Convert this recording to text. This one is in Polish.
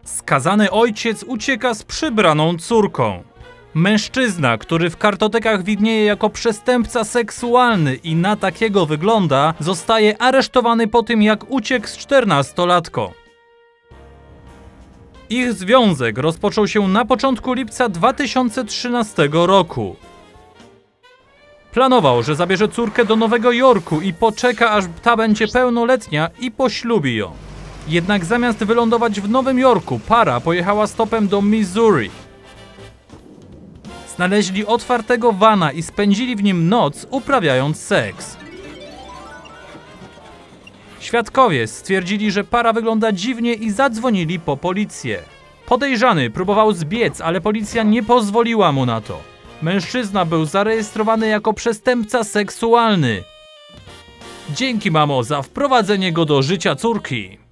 Skazany ojciec ucieka z przybraną córką. Mężczyzna, który w kartotekach widnieje jako przestępca seksualny i na takiego wygląda, zostaje aresztowany po tym, jak uciekł z 14-latką. Ich związek rozpoczął się na początku lipca 2013 roku. Planował, że zabierze córkę do Nowego Jorku i poczeka, aż ta będzie pełnoletnia i poślubi ją. Jednak zamiast wylądować w Nowym Jorku, para pojechała stopem do Missouri. Znaleźli otwartego vana i spędzili w nim noc, uprawiając seks. Świadkowie stwierdzili, że para wygląda dziwnie i zadzwonili po policję. Podejrzany próbował zbiec, ale policja nie pozwoliła mu na to. Mężczyzna był zarejestrowany jako przestępca seksualny. Dzięki, mamo, za wprowadzenie go do życia córki.